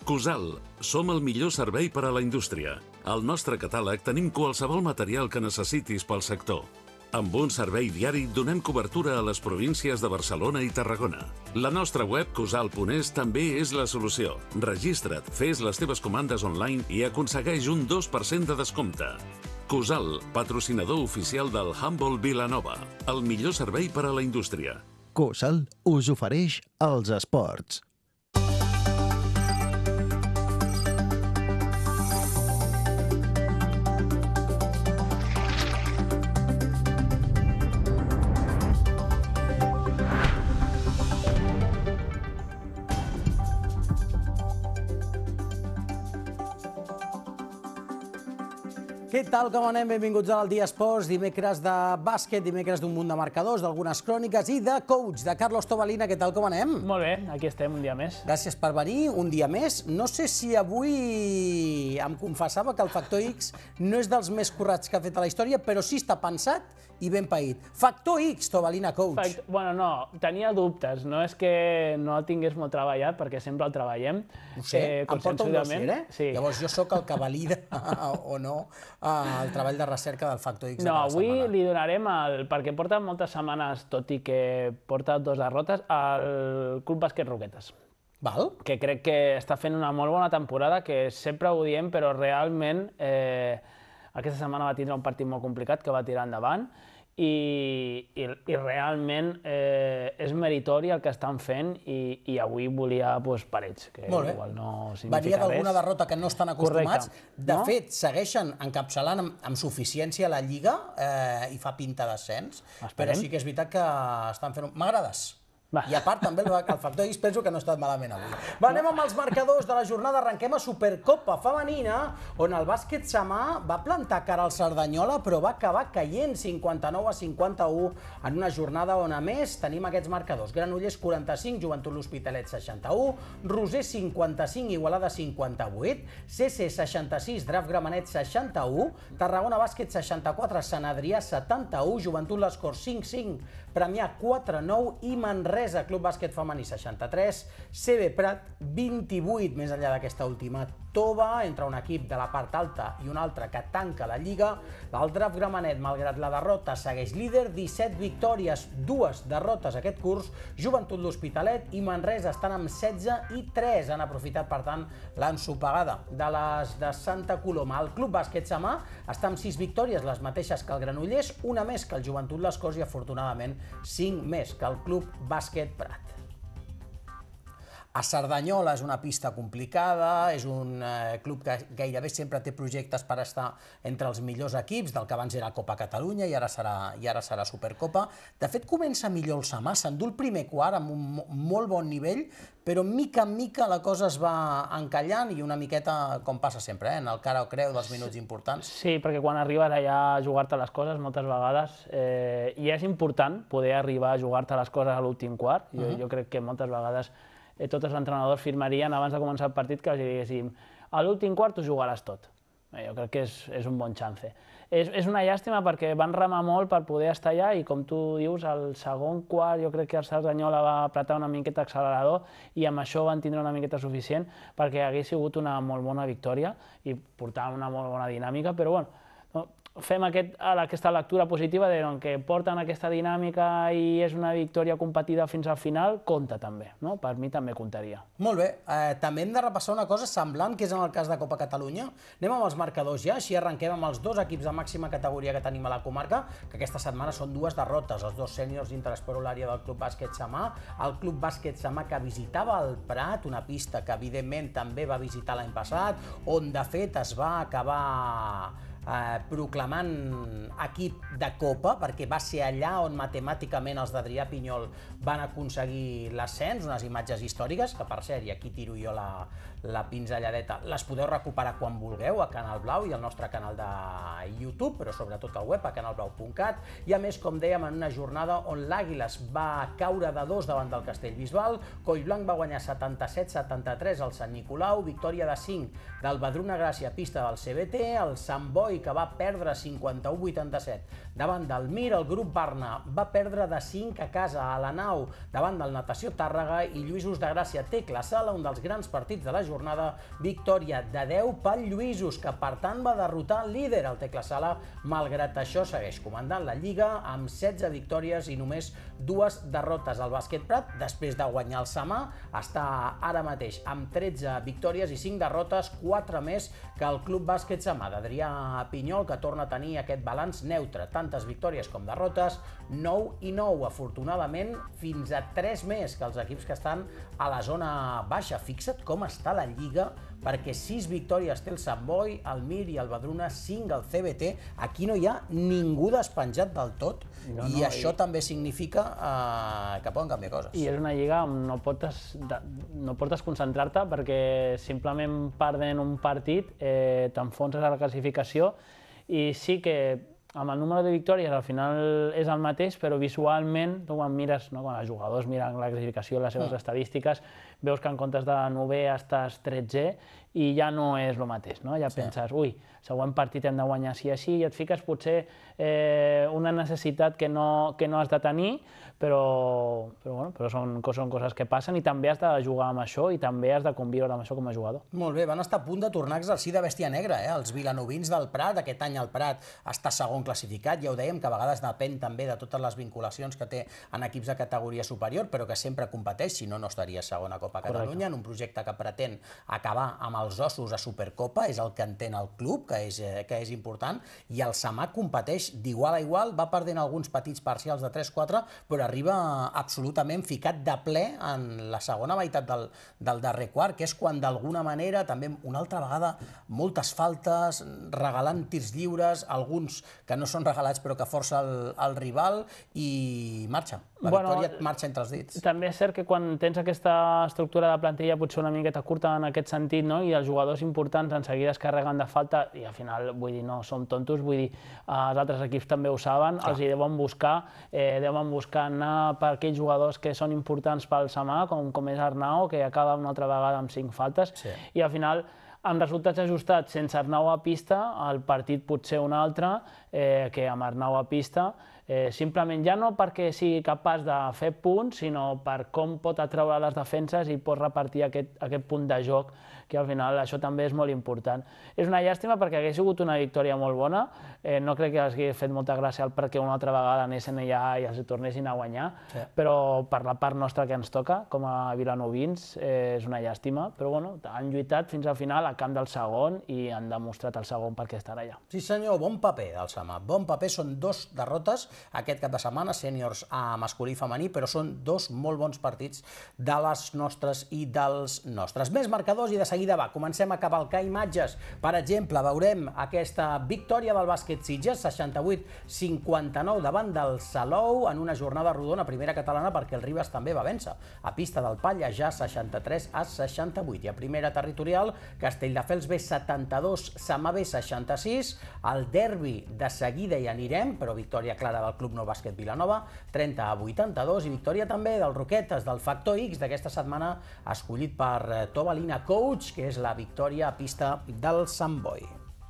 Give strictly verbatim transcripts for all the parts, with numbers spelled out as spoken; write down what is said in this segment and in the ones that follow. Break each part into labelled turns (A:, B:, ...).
A: CUSAL. Som el millor servei per a la indústria. Al nostre catàleg tenim qualsevol material que necessitis pel sector. Amb un servei diari donem cobertura a les províncies de Barcelona i Tarragona. La nostra web cusal punt es també és la solució. Registra't, fes les teves comandes online i aconsegueix un dos per cent de descompte. CUSAL, patrocinador oficial del Humboldt Vilanova. El millor servei per a la indústria.
B: CUSAL us ofereix els esports.
C: Què tal, com anem? Benvinguts al Dia Esports, dimecres de bàsquet, dimecres d'un munt de marcadors, d'algunes cròniques i de coach, de Carlos Tobalina. Què tal, com anem?
D: Molt bé, aquí estem un dia més.
C: Gràcies per venir, un dia més. No sé si avui em confessava que el Factor X no és dels més currats que ha fet a la història, però sí està pensat i ben paït. Factor X, Tobalina, coach.
D: Fact... Bueno, no, tenia dubtes. No és que no el tingués molt treballat, perquè sempre el treballem.
C: Ho sé, eh, em porta un dossier, eh?
D: Sí.
C: Llavors jo sóc el que valida o no el treball de recerca del Factor X de
D: no,
C: cada setmana.
D: No, avui li donarem, el, perquè porta moltes setmanes, tot i que porta dos derrotes, al Club Bàsquet Roquetes.
C: Val.
D: Que crec que està fent una molt bona temporada, que sempre ho diem, però realment eh, aquesta setmana va tindre un partit molt complicat que va tirar endavant i, i, i realment eh, és meritori el que estan fent i, i avui volia pues, per ells, que igual no significa res.
C: Venia d'alguna derrota que no estan acostumats.
D: Correcte.
C: De
D: no?
C: fet, segueixen encapçalant amb, amb suficiència la Lliga eh, i fa pinta d'ascens, però sí que és veritat que estan fent... M'agrades.
D: Va.
C: I a part també el, el Factor X penso que no ha estat malament avui. Va, anem amb els marcadors de la jornada. Arrenquem a Supercopa Femenina, on el bàsquet Samà va plantar cara al Cerdanyola, però va acabar caient cinquanta-nou a cinquanta-u en una jornada on, a més, tenim aquests marcadors. Granollers quaranta-cinc, Joventut l'Hospitalet seixanta-u, Roser cinquanta-cinc, Igualada cinquanta-vuit, C C seixanta-sis, Draf Gramenet seixanta-u, Tarragona Bàsquet seixanta-quatre, Sant Adrià setanta-u, Joventut Les Corts cinc-cinc, Premià quatre nou i Manresa Club Bàsquet Femení seixanta-tres, C B Prat vint-i-vuit, més enllà d'aquesta última tova entre un equip de la part alta i un altre que tanca la Lliga. El Draf Gramenet, malgrat la derrota, segueix líder, disset victòries, dues derrotes aquest curs. Joventut l'Hospitalet i Manresa estan amb setze i tres, han aprofitat, per tant, l'ensopegada de les de Santa Coloma. El Club Bàsquet Samà està amb sis victòries, les mateixes que el Granollers, una més que el Joventut Les Corts i, afortunadament, cinc més que el Club Bàsquet Prat. A Cerdanyola és una pista complicada, és un eh, club que gairebé sempre té projectes per estar entre els millors equips, del que abans era Copa Catalunya i ara serà, i ara serà Supercopa. De fet, comença millor el Samà, s'endú el primer quart amb un molt bon nivell, però mica en mica la cosa es va encallant i una miqueta, com passa sempre, eh, en el cara o creu dels minuts importants.
D: Sí, perquè quan arribes allà a jugar-te les coses, moltes vegades, eh, i és important poder arribar a jugar-te les coses a l'últim quart. Jo, uh-huh. jo crec que moltes vegades eh, tots els entrenadors firmarien abans de començar el partit que els diguéssim a l'últim quart tu jugaràs tot. Eh, jo crec que és, és un bon chance. És, és una llàstima perquè van remar molt per poder estar allà i, com tu dius, al segon quart jo crec que el Cerdanyola va apretar una miqueta accelerador i amb això van tindre una miqueta suficient perquè hagués sigut una molt bona victòria i portar una molt bona dinàmica, però bueno, fem aquest, aquesta lectura positiva de que porten aquesta dinàmica i és una victòria competida fins al final, compta també, no? Per mi també comptaria.
C: Molt bé, eh, també hem de repassar una cosa semblant, que és en el cas de Copa Catalunya. Anem amb els marcadors ja, així arrenquem amb els dos equips de màxima categoria que tenim a la comarca, que aquesta setmana són dues derrotes, els dos sèniors d'Interesport Olària del Club Bàsquet Samà, el Club Bàsquet Samà que visitava el Prat, una pista que evidentment també va visitar l'any passat, on de fet es va acabar Eh, proclamant equip de Copa, perquè va ser allà on matemàticament els d'Adrià Pinyol van aconseguir l'ascens, unes imatges històriques, que per cert, i aquí tiro jo la, la pinzelladeta, les podeu recuperar quan vulgueu a Canal Blau i al nostre canal de YouTube, però sobretot al web, a canalblau punt cat, i a més, com dèiem, en una jornada on l'Àguiles va caure de dos davant del Castellbisbal, Collblanc va guanyar setanta-set setanta-tres al Sant Nicolau, victòria de cinc del Badruna Gràcia, pista del C B T, el Sant Boi Boi, que va perdre cinquanta-u a vuitanta-set davant del Mir. El grup Barna va perdre de cinc a casa a la Nau davant del Natació Tàrrega, i Lluïsos de Gràcia Tecla Sala, un dels grans partits de la jornada, victòria de deu pel Lluïsos, que per tant va derrotar el líder, el Tecla Sala. Malgrat això segueix comandant la Lliga amb setze victòries i només dues derrotes. El Bàsquet Prat, després de guanyar el Samà, està ara mateix amb tretze victòries i cinc derrotes, quatre més que el Club Bàsquet Samà d'Adrià Pinyol, que torna a tenir aquest balanç neutre, tantes victòries com derrotes, nou i nou, afortunadament fins a tres més que els equips que estan a la zona baixa. Fixa't com està la Lliga, perquè sis victòries té el Sant Boi, el Mir i el Badruna, cinc el C B T. Aquí no hi ha ningú despenjat del tot, no, i no, això i... també significa eh, que poden canviar coses.
D: I és una lliga on no pots, de, no pots desconcentrar-te, perquè simplement perdent un partit eh, t'enfonses a la classificació, i sí que amb el número de victòries al final és el mateix, però visualment, tu quan mires, no, quan els jugadors miren la classificació, les seves mm. estadístiques, veus que en comptes de novè estàs tretzè, i ja no és el mateix, no? Ja sí. penses, ui, següent partit hem de guanyar així i així, i et fiques potser eh, una necessitat que no, que no has de tenir, però, però, bueno, però són, són coses que passen, i també has de jugar amb això, i també has de conviure amb això com a jugador.
C: Molt bé, van estar a punt de tornar a exercir de bèstia negra, eh? Els vilanovins del Prat. Aquest any el Prat està segon classificat, ja ho dèiem, que a vegades depèn també de totes les vinculacions que té en equips de categoria superior, però que sempre competeix, si no, no estaria segona Copa Catalunya, en un projecte que pretén acabar amb els ossos a Supercopa, és el que entén el club, que és, que és important, i el Samà competeix d'igual a igual, va perdent alguns petits parcials de tres quatre, però arriba absolutament ficat de ple en la segona meitat del, del darrer quart, que és quan d'alguna manera, també una altra vegada, moltes faltes, regalant tirs lliures, alguns que no són regalats però que força el, el rival, i marxa. La bueno, victòria et marxa entre els dits.
D: També és cert que quan tens aquesta estructura de plantilla potser una miqueta curta en aquest sentit, no? I els jugadors importants en seguida es carreguen de falta, i al final, vull dir, no som tontos, vull dir, els altres equips també ho saben, Clar. els hi deuen buscar, eh, deuen buscar anar per aquells jugadors que són importants pel Samà, com, com és Arnau, que acaba una altra vegada amb cinc faltes, sí. i al final, amb resultats ajustats sense Arnau a pista, el partit pot ser un altre eh, que amb Arnau a pista, eh, simplement ja no perquè sigui capaç de fer punts, sinó per com pot atraure les defenses i pot repartir aquest, aquest punt de joc, que al final això també és molt important. És una llàstima perquè hagués sigut una victòria molt bona, eh, no crec que els hagués fet molta gràcia el perquè una altra vegada anessin allà i els tornessin a guanyar, sí. però per la part nostra que ens toca, com a vilanovins, eh, és una llàstima, però bueno, han lluitat fins al final al camp del segon i han demostrat el segon per què estan allà.
C: Sí senyor, bon paper del Samà, bon paper, són dos derrotes aquest cap de setmana, sèniors a masculí i femení, però són dos molt bons partits de les nostres i dels nostres. Més marcadors i de seguida va, comencem a cavalcar imatges. Per exemple, veurem aquesta victòria del bàsquet Sitges, seixanta-vuit a cinquanta-nou davant del Salou, en una jornada rodona, primera catalana, perquè el Ribes també va vèncer. A pista del Palla ja seixanta-tres a seixanta-vuit. I a primera territorial, Castelldefels B setanta-dos, Samà B seixanta-sis, el derbi de seguida hi anirem, però victòria clara del Club Nou Bàsquet Vilanova, trenta a vuitanta-dos, i victòria també del Roquetes, del Factor X, d'aquesta setmana escollit per Tobalina Coach, que és la victòria a pista del Sant Boi.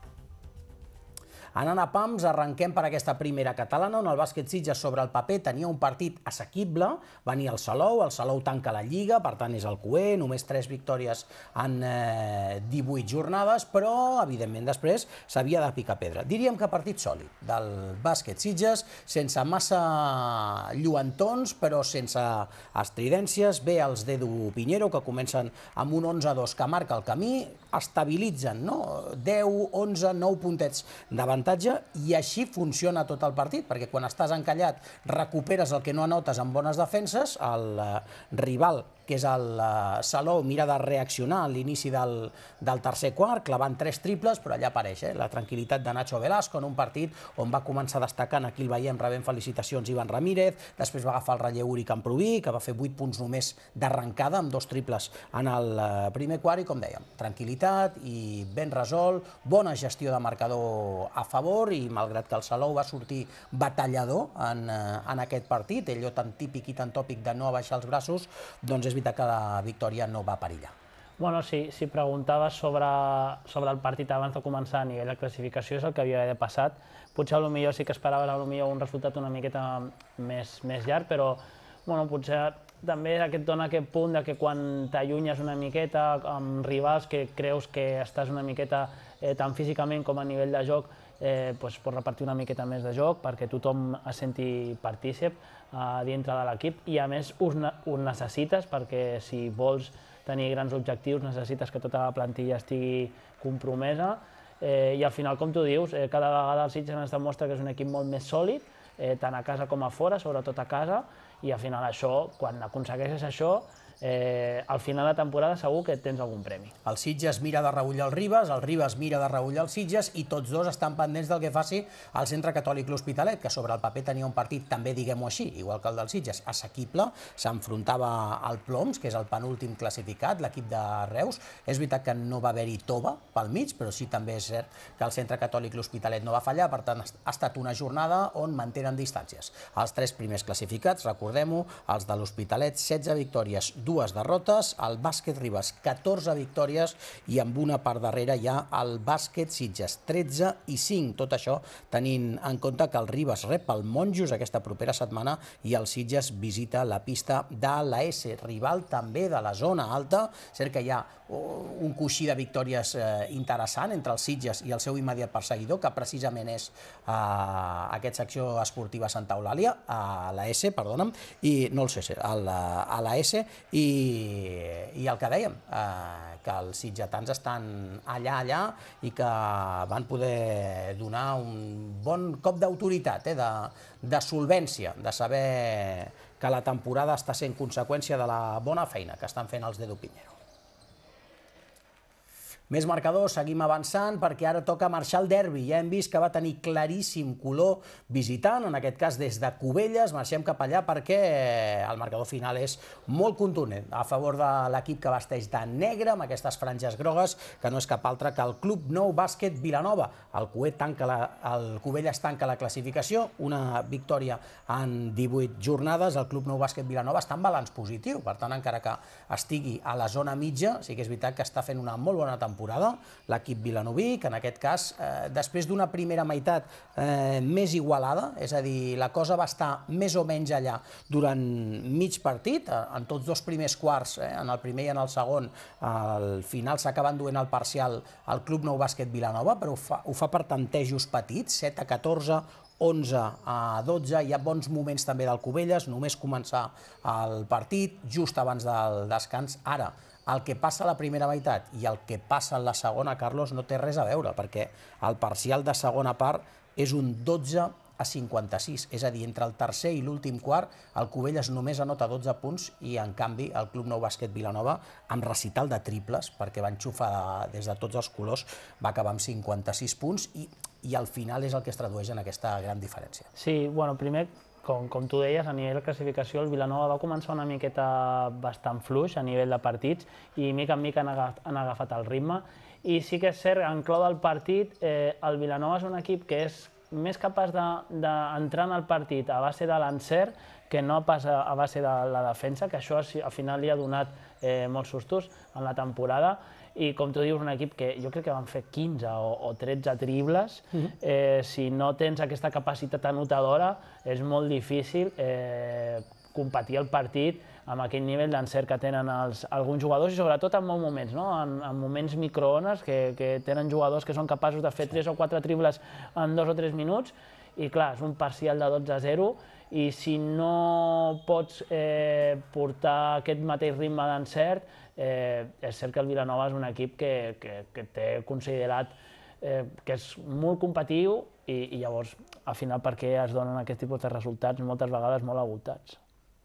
C: Anant a pams, arrenquem per aquesta primera catalana, on el bàsquet Sitges sobre el paper tenia un partit assequible, venia el Salou, el Salou tanca la Lliga, per tant és el cuer, només tres victòries en eh, divuit jornades, però evidentment després s'havia de picar pedra. Diríem que partit sòlid del bàsquet Sitges, sense massa lluentons, però sense estridències. Ve els d'Edu Piñero, que comencen amb un onze a dos que marca el camí, estabilitzen, no? deu, onze, nou puntets d'avantatge, i així funciona tot el partit, perquè quan estàs encallat recuperes el que no anotes amb bones defenses, el rival, que és el Salou, mira de reaccionar a l'inici del, del tercer quart, clavant tres triples, però allà apareix eh, la tranquil·litat de Nacho Velasco en un partit on va començar destacant, aquí el veiem rebent felicitacions Ivan Ramírez, després va agafar el relleu Uri Camproví, que va fer vuit punts només d'arrencada, amb dos triples en el primer quart, i com dèiem, tranquil·litat i ben resolt, bona gestió de marcador a favor, i malgrat que el Salou va sortir batallador en, en aquest partit, allò tan típic i tan tòpic de no abaixar els braços, doncs és veritat que la victòria no va perillar.
D: Bueno, si, si preguntaves sobre, sobre el partit abans de començar a nivell de classificació, és el que havia d'haver passat. Potser potser sí que esperaves potser un resultat una miqueta més, més llarg, però bueno, potser també aquest dona aquest punt de que quan t'allunyes una miqueta amb rivals que creus que estàs una miqueta eh, tant físicament com a nivell de joc, eh, pues, pots repartir una miqueta més de joc perquè tothom es senti partícip eh, dintre de l'equip i a més ho necessites perquè si vols tenir grans objectius necessites que tota la plantilla estigui compromesa eh, i al final, com tu dius, eh, cada vegada el Sitges ens demostra que és un equip molt més sòlid, eh, tant a casa com a fora, sobretot a casa, i al final això, quan aconsegueixes això, eh, al final de temporada segur que tens algun premi.
C: El Sitges mira de reüll el Ribes, el Ribes mira de reüll el Sitges i tots dos estan pendents del que faci el Centre Catòlic L'Hospitalet, que sobre el paper tenia un partit, també diguem-ho així, igual que el del Sitges, assequible, s'enfrontava al Ploms, que és el penúltim classificat, l'equip de Reus. És veritat que no va haver-hi tova pel mig, però sí també és cert que el Centre Catòlic L'Hospitalet no va fallar, per tant ha estat una jornada on mantenen distàncies. Els tres primers classificats, recordem-ho, els de l'Hospitalet, setze victòries, dues derrotes, el bàsquet Ribes, catorze victòries i amb una part darrere hi ha el bàsquet Sitges, tretze i cinc. Tot això tenint en compte que el Ribes rep el Monjos aquesta propera setmana i el Sitges visita la pista de l'A S, rival també de la zona alta. Cert que hi ha un coixí de victòries interessant entre el Sitges i el seu immediat perseguidor, que precisament és aquesta secció esportiva Santa Eulàlia, a l'A S, perdona'm, i no el C C, a l'A S, i el que dèiem, que els sitgetans estan allà, allà, i que van poder donar un bon cop d'autoritat, de solvència, de saber que la temporada està sent conseqüència de la bona feina que estan fent els de Piñero. Més marcadors, seguim avançant, perquè ara toca marxar al derbi. Ja hem vist que va tenir claríssim color visitant, en aquest cas des de Cubelles. Marxem cap allà perquè el marcador final és molt contundent a favor de l'equip que vesteix de negre, amb aquestes franges grogues, que no és cap altre que el Club Nou Bàsquet Vilanova. El Cubelles tanca la classificació, una victòria en divuit jornades. El Club Nou Bàsquet Vilanova està en balanç positiu, per tant, encara que estigui a la zona mitja, sí que és veritat que està fent una molt bona temporada l'equip vilanoví, que en aquest cas, després d'una primera meitat més igualada, és a dir, la cosa va estar més o menys allà durant mig partit, en tots dos primers quarts, en el primer i en el segon, al final s'acaba enduent el parcial al Club Nou Bàsquet Vilanova, però ho fa per tantejos petits, set a catorze, onze a dotze, hi ha bons moments també del Cubelles, només començar el partit, just abans del descans. Ara, el que passa a la primera meitat i el que passa en la segona, Carlos, no té res a veure, perquè el parcial de segona part és un dotze a cinquanta-sis, és a dir, entre el tercer i l'últim quart, el Cubelles només anota dotze punts i, en canvi, el Club Nou Bàsquet Vilanova, amb recital de triples, perquè va enxufar des de tots els colors, va acabar amb cinquanta-sis punts i, i al final és el que es tradueix en aquesta gran diferència.
D: Sí, bueno, primer, com, com tu deies, a nivell de classificació, el Vilanova va començar una miqueta bastant fluix a nivell de partits i mica en mica han agafat, han agafat el ritme. I sí que és cert, en clau del partit, eh, el Vilanova és un equip que és més capaç d'entrar en el partit a base de l'encert que no pas a base de la defensa, que això al final li ha donat eh, molts sustos en la temporada. I com tu dius, un equip que jo crec que van fer quinze o tretze triples, eh, si no tens aquesta capacitat anotadora és molt difícil eh, competir el partit amb aquell nivell d'encert que tenen els, alguns jugadors i sobretot en molts moments, no? en, en moments microones que, que tenen jugadors que són capaços de fer tres o quatre triples en dos o tres minuts i clar, és un parcial de dotze a zero i si no pots eh, portar aquest mateix ritme d'encert, eh, és cert que el Vilanova és un equip que, que, que té considerat eh, que és molt competitiu i, i llavors al final per què es donen aquest tipus de resultats moltes vegades molt agotats.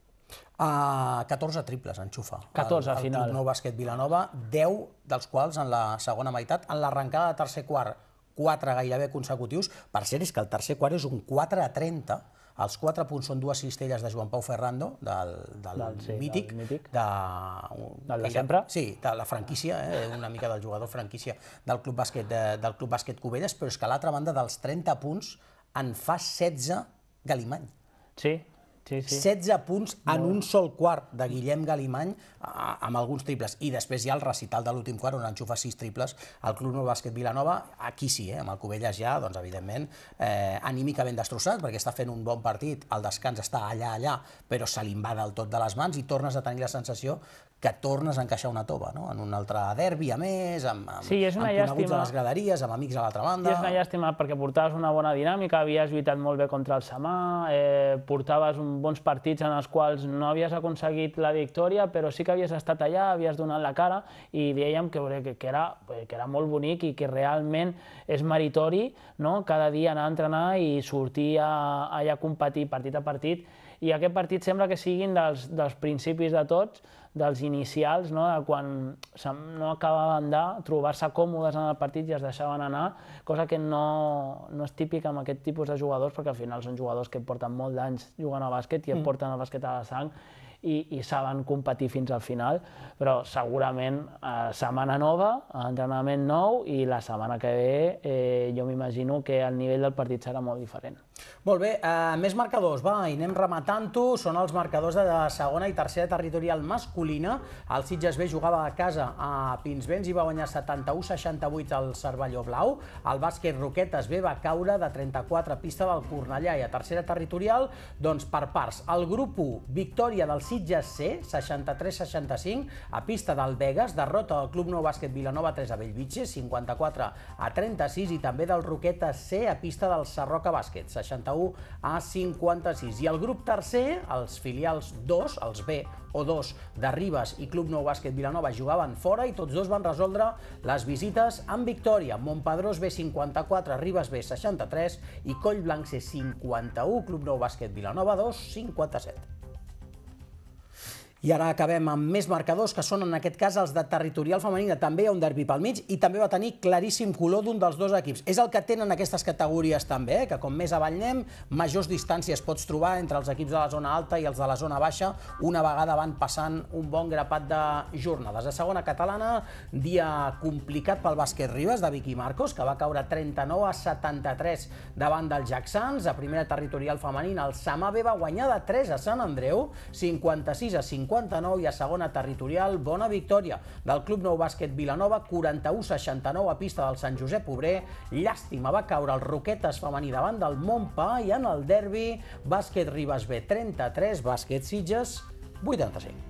C: Uh, catorze triples enxufa
D: catorze al final.
C: El Club Nou Bàsquet Vilanova, deu dels quals en la segona meitat, en l'arrencada de tercer quart, quatre gairebé consecutius. Per cert, és que el tercer quart és un quatre a trenta, els quatre punts són dues cistelles de Joan Pau Ferrando, del, del, del sí, mític, del mític, de,
D: del de sempre.
C: Sí, de la franquícia, eh, una mica del jugador franquícia del Club Bàsquet, de, del Club Bàsquet Cubelles, però és que a l'altra banda dels trenta punts en fa setze Galimany.
D: Sí,
C: setze punts en un sol quart de Guillem Galimany amb alguns triples. I després hi ha el recital de l'últim quart on enxufa sis triples al Club Nou Bàsquet Vilanova. Aquí sí, amb el Cubelles ja, doncs evidentment, anímicament destrossat perquè està fent un bon partit, el descans està allà, allà, però se li en va del tot de les mans i tornes a tenir la sensació que tornes a encaixar una tova, en un altre derbi a més, amb coneguts a les graderies, amb amics a l'altra banda.
D: I és una llàstima perquè portaves una bona dinàmica, havies lluitat molt bé contra el Samà, portaves bons partits en els quals no havies aconseguit la victòria, però sí que havies estat allà, havies donat la cara i dèiem que era molt bonic i que realment és meritori cada dia anar a entrenar i sortir allà a competir partit a partit. I aquest partit sembla que siguin dels principis de tots, dels inicials, quan no acabaven de trobar-se còmodes en el partit i es deixaven anar, cosa que no és típica amb aquest tipus de jugadors, perquè al final són jugadors que porten molt d'anys jugant a bàsquet i et porten el bàsquet a la sang i saben competir fins al final, però segurament setmana nova, entrenament nou i la setmana que ve jo m'imagino que el nivell del partit serà molt diferent.
C: Molt bé, més marcadors, va, i anem rematant-ho. Són els marcadors de segona i tercera territorial masculina. El Sitges B jugava a casa a Pinsbens i va guanyar setanta-u seixanta-vuit al Cervelló Blau. El bàsquet Roquetes B va caure de trenta-quatre a pista del Cornellà. I a tercera territorial, doncs per parts. El grup u, victòria del Sitges C, seixanta-tres seixanta-cinc, a pista del Begues, derrota del Club Nou Bàsquet Vilanova tres a Bellvitge, cinquanta-quatre a trenta-sis, i també del Roquetes C a pista del Sarroca Bàsquet, seixanta-u a cinquanta-sis. I el grup tercer, els filials dos, els B o dos de Ribes i Club Nou Bàsquet Vilanova jugaven fora i tots dos van resoldre les visites amb victòria. Montpedrós B cinquanta-quatre, Ribes B seixanta-tres i Collblanc C cinquanta-u, Club Nou Bàsquet Vilanova dos, cinquanta-set. I ara acabem amb més marcadors, que són en aquest cas els de territorial femenina. També hi ha un derbi pel mig i també va tenir claríssim color d'un dels dos equips. És el que tenen aquestes categories també, que com més avall anem, majors distàncies pots trobar entre els equips de la zona alta i els de la zona baixa, una vegada van passant un bon grapat de jornades. A segona catalana, dia complicat pel bàsquet Ribes, de Vicky Marcos, que va caure trenta-nou a setanta-tres davant del Jacksans. A primera territorial femenina, el Samà B va guanyar de tres a Sant Andreu, cinquanta-sis a cinquanta-nou, i a segona territorial, bona victòria del Club Nou Bàsquet Vilanova, quaranta-u seixanta-nou a pista del Sant Josep Obrer. Llàstima, va caure el Roquetes femení davant del Montpa, i en el derbi, bàsquet Ribes B trenta-tres, bàsquet Sitges vuitanta-cinc.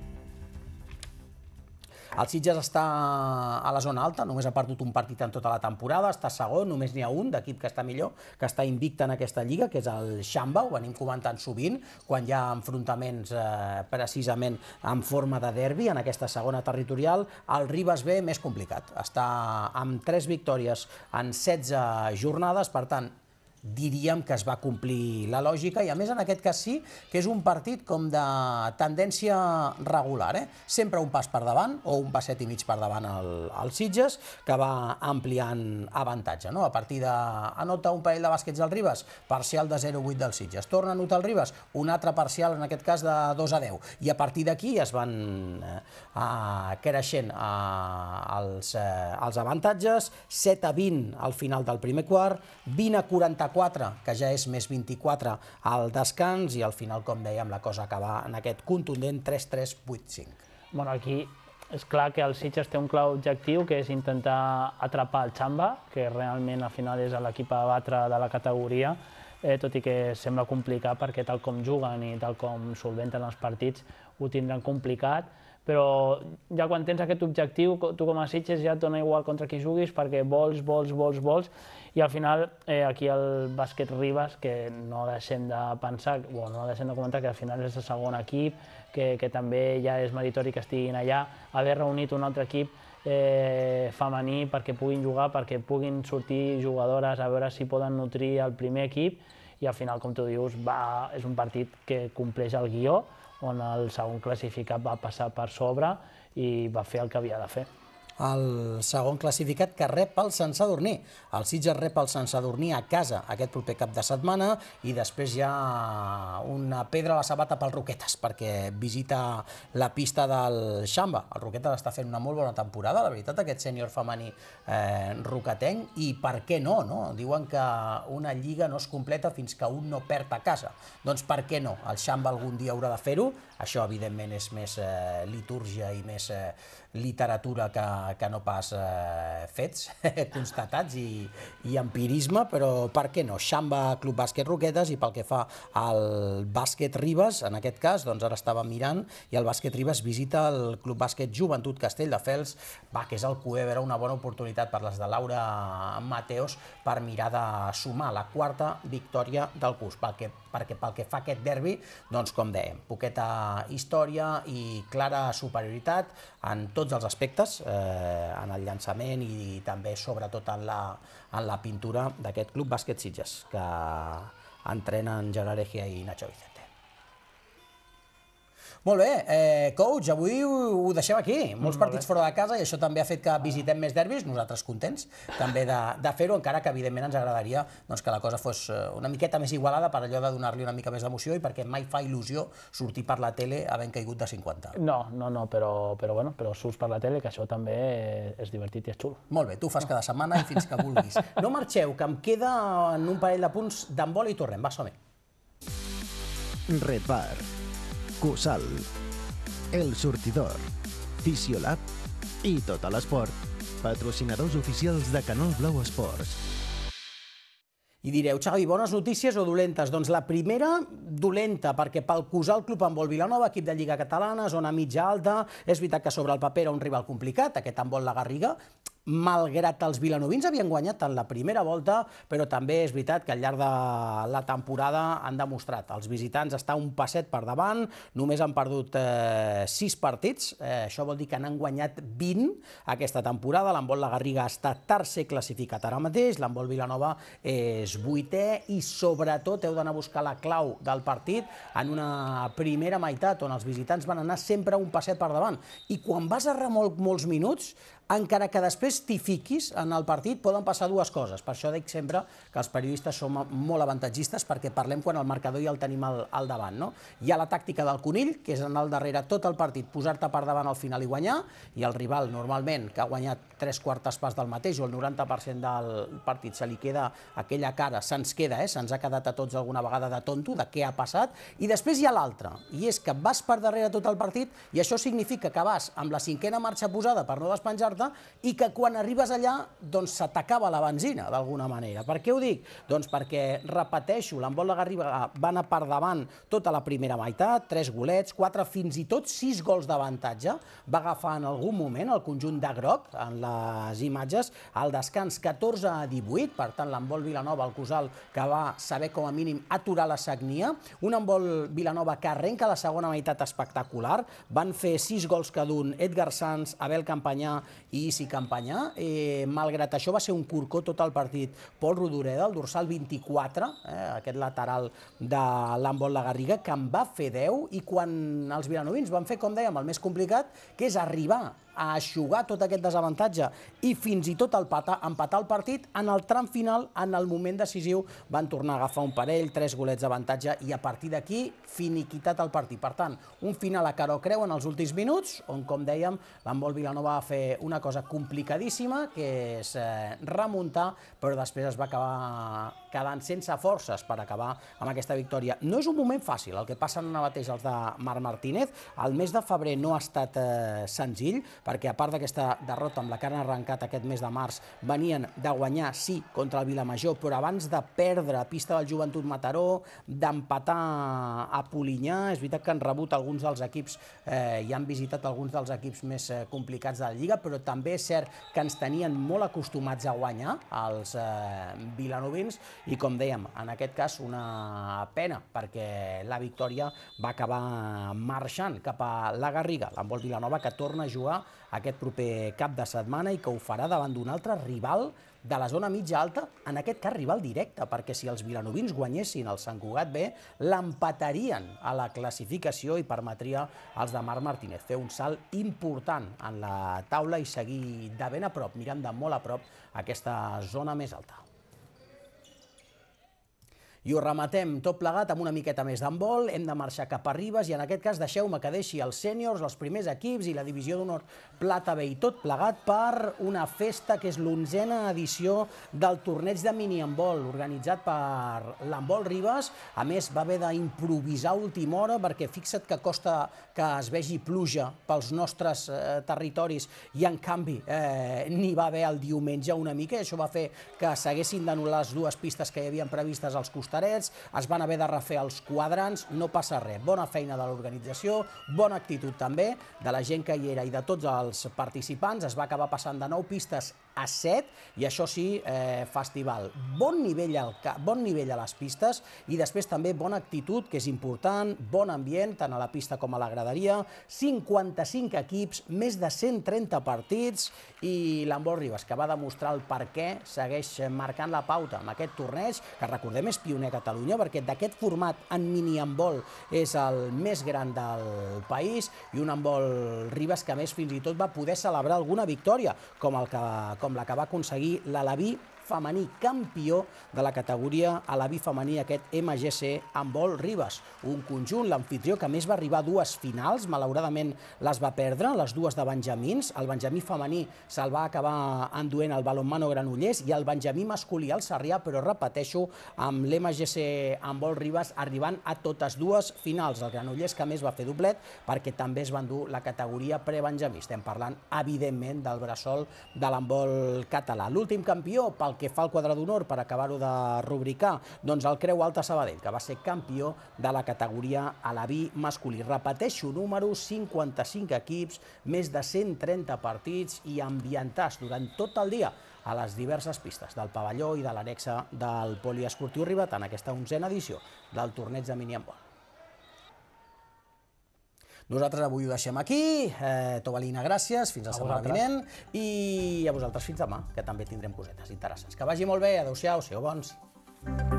C: El Sitges està a la zona alta, només ha perdut un partit en tota la temporada, està segon, només n'hi ha un d'equip que està millor, que està invicte en aquesta lliga, que és el Xamba, ho venim comentant sovint, quan hi ha enfrontaments precisament en forma de derbi en aquesta segona territorial. El Ribes B més complicat, està amb tres victòries en setze jornades, per tant, diríem que es va complir la lògica, i a més en aquest cas sí que és un partit com de tendència regular, sempre un pas per davant o un passet i mig per davant al Sitges, que va ampliant avantatge. A partir d'anota un parell de bàsquets del Ribes, parcial de zero a vuit del Sitges, torna a anotar el Ribes, un altre parcial en aquest cas de dos a deu, i a partir d'aquí es van creixent els avantatges, set a vint al final del primer quart, vint a quaranta-quatre, que ja és més vint-i-quatre al descans, i al final, com dèiem, la cosa acaba en aquest contundent tres tres vuit cinc.
D: Bueno, aquí és clar que el Sitges té un clar objectiu, que és intentar atrapar el Xamba, que realment al final és l'equip a batre de la categoria, tot i que sembla complicat perquè tal com juguen i tal com solventen els partits ho tindran complicat, però ja quan tens aquest objectiu, tu com a Sitges ja et dona igual contra qui juguis, perquè vols, vols, vols, vols, i al final aquí el bàsquet Ribes, que no deixem de pensar, o no deixem de comentar que al final és el segon equip, que també ja és meritori que estiguin allà, haver reunit un altre equip femení perquè puguin jugar, perquè puguin sortir jugadores a veure si poden nutrir el primer equip, i al final, com tu dius, és un partit que compleix el guió, on el segon classificat va passar per sobre i va fer el que havia de fer.
C: el segon classificat que rep el Sant Sadurní. El Sitges rep el Sant Sadurní a casa aquest proper cap de setmana i després hi ha una pedra a la sabata pel Roquetes perquè visita la pista del Xamba. El Roquetes està fent una molt bona temporada, la veritat, aquest sènior femení eh, roquetenc, i per què no, no? Diuen que una lliga no es completa fins que un no perd a casa. Doncs per què no? El Xamba algun dia haurà de fer-ho. Això, evidentment, és més eh, litúrgia i més eh, literatura que, que no pas eh, fets constatats i, i empirisme, però per què no? Xamba Club Bàsquet Roquetes, i pel que fa al bàsquet Ribes, en aquest cas, doncs ara estava mirant, i el bàsquet Ribes visita el Club Bàsquet Joventut Castelldefels, va, que és el Q E, era una bona oportunitat per les de Laura Mateos per mirar de sumar la quarta victòria del curs, perquè, perquè pel que fa a aquest derbi, doncs com dèiem, poqueta història i clara superioritat en tots els aspectes, eh, en el llançament i també sobretot en la, en la pintura d'aquest Club Bàsquet Sitges, que entrenen Gerard Egea i Nacho Vicente. Molt bé, eh, coach, avui ho, ho deixem aquí. Molts partits fora de casa i això també ha fet que visitem més derbis, nosaltres contents també de, de fer-ho, encara que evidentment ens agradaria doncs, que la cosa fos una miqueta més igualada per allò de donar-li una mica més d'emoció i perquè mai fa il·lusió sortir per la tele havent caigut de cinquanta.
D: No, no, no, però, però, bueno, però surts per la tele, que això també és divertit i és xulo.
C: Molt bé, tu ho fas cada setmana i fins que vulguis. No marxeu, que em queda en un parell de punts d'handbol i tornem. Va, som-hi.
B: Red Bar, Cosal, El Sortidor, Fisiolab i Tot a l'Esport, patrocinadors oficials de Canal Blau Esports.
C: I direu, Xavi, bones notícies o dolentes? Doncs la primera, dolenta, perquè pel Cosal Club Handbol Vilanova, equip de Lliga Catalana, zona mitja alta, és veritat que sobre el paper era un rival complicat, aquest handbol La Garriga, malgrat els vilanovins havien guanyat en la primera volta, però també és veritat que al llarg de la temporada han demostrat. Els visitants estan un passet per davant, només han perdut eh, sis partits, eh, això vol dir que n'han guanyat vint aquesta temporada. L'handbol La Garriga està tercer classificat ara mateix, l'handbol Vilanova és vuitè i sobretot heu d'anar a buscar la clau del partit en una primera meitat on els visitants van anar sempre un passet per davant. I quan vas a remolc molts minuts, encara que després t'hi fiquis en el partit, poden passar dues coses. Per això dic sempre que els periodistes som molt avantatgistes perquè parlem quan el marcador ja el tenim al, al davant. No? Hi ha la tàctica del conill, que és anar al darrere tot el partit, posar-te per davant al final i guanyar, i el rival, normalment, que ha guanyat tres quartes parts del mateix o el noranta per cent del partit, se li queda aquella cara, se'ns queda, eh? se'ns ha quedat a tots alguna vegada de tonto, de què ha passat, i després hi ha l'altra, i és que vas per darrere tot el partit, i això significa que vas amb la cinquena marxa posada per no despenjar i que quan arribes allà doncs se t'acaba la benzina d'alguna manera. Per què ho dic? Doncs perquè, repeteixo, l'handbol La Garriga va anar per davant tota la primera meitat, tres golets, quatre, fins i tot sis gols d'avantatge, va agafar en algun moment el conjunt de groc en les imatges, al descans catorze a divuit, per tant l'handbol Vilanova, el Cosal, que va saber com a mínim aturar la sagnia, un handbol Vilanova que arrenca la segona meitat espectacular, van fer sis gols cada un, Edgar Sanz, Abel Campanyà i Isi Campanyà. Eh, malgrat això va ser un corcó tot el partit Pol Rodoreda, el dorsal vint-i-quatre, eh, aquest lateral de l'handbol La Garriga, que en va fer deu, i quan els vilanovins van fer, com dèiem, el més complicat, que és arribar a eixugar tot aquest desavantatge i fins i tot empatar, empatar el partit, en el tram final, en el moment decisiu, van tornar a agafar un parell, tres golets d'avantatge, i a partir d'aquí, finiquitat el partit. Per tant, un final a cara o creu en els últims minuts, on, com dèiem, l'handbol Vilanova va fer una cosa complicadíssima, que és eh, remuntar, però després es va acabar quedant sense forces per acabar amb aquesta victòria. No és un moment fàcil, el que passen ara mateix els de Marc Martínez. El mes de febrer no ha estat eh, senzill, perquè a part d'aquesta derrota amb la que han arrencat aquest mes de març, venien de guanyar, sí, contra el Vilamajor, però abans de perdre a pista del Joventut Mataró, d'empatar a Polinyà. És veritat que han rebut alguns dels equips eh, i han visitat alguns dels equips més eh, complicats de la Lliga, però també és cert que ens tenien molt acostumats a guanyar els eh, vilanovins, i, com dèiem, en aquest cas una pena, perquè la victòria va acabar marxant cap a la Garriga, l'handbol Vilanova, que torna a jugar aquest proper cap de setmana i que ho farà davant d'un altre rival de la zona mitja alta, en aquest cas rival directe, perquè si els vilanovins guanyessin el Sant Cugat B, l'empatarien a la classificació i permetria als de Marc Martínez fer un salt important en la taula i seguir de ben a prop, mirant de molt a prop aquesta zona més alta. I ho rematem tot plegat amb una miqueta més d'handbol, hem de marxar cap a Ribes i en aquest cas deixeu-me que deixi els sèniors, els primers equips i la divisió d'honor plata B i tot plegat per una festa que és l'onzena edició del torneig de mini-handbol organitzat per l'handbol Ribes. A més, va haver d'improvisar a última hora perquè fixa't que costa que es vegi pluja pels nostres eh, territoris i en canvi eh, n'hi va haver el diumenge una mica i això va fer que s'haguessin d'anul·lar les dues pistes que hi havien previstes als costats. Es van haver de refer els quadrants, no passa res. Bona feina de l'organització, bona actitud també de la gent que hi era i de tots els participants. Es va acabar passant de nou pistes a set i això sí, eh, festival. Bon nivell, al, bon nivell a les pistes i després també bona actitud, que és important, bon ambient, tant a la pista com a la graderia, cinquanta-cinc equips, més de cent trenta partits i l'handbol Ribes, que va demostrar el per què segueix marcant la pauta en aquest torneig, que recordem és pioner a Catalunya, perquè d'aquest format en mini-handbol és el més gran del país i un handbol Ribes que a més fins i tot va poder celebrar alguna victòria, com el que com la que va aconseguir l'Alaví femení, campió de la categoria Alaví femení, aquest M G C Handbol Ribes. Un conjunt, l'amfitrió, que a més va arribar a dues finals, malauradament les va perdre, les dues de benjamins. El benjamí femení se'l va acabar enduent el balonmano Granollers i el benjamí masculí al Sarrià, però repeteixo, amb l'M G C Handbol Ribes arribant a totes dues finals. El Granollers, que a més va fer doblet, perquè també es va endur la categoria prebenjamí. Estem parlant, evidentment, del bressol de l'handbol català. L'últim campió, pel que fa al quadre d'honor, per acabar-ho de rubricar, doncs el Creu Alta Sabadell, que va ser campió de la categoria Alaví masculí. Repeteixo números, cinquanta-cinc equips, més de cent trenta partits i ambientats durant tot el dia a les diverses pistes del pavelló i de l'anexa del poliesportiu Ribetà en aquesta onzena edició del torneig de mini-handbol. Nosaltres avui ho deixem aquí. Eh, Tobalina, gràcies, fins la setmana vinent. I a vosaltres fins demà, que també tindrem cosetes interessants. Que vagi molt bé, adeu-siau, sigueu bons.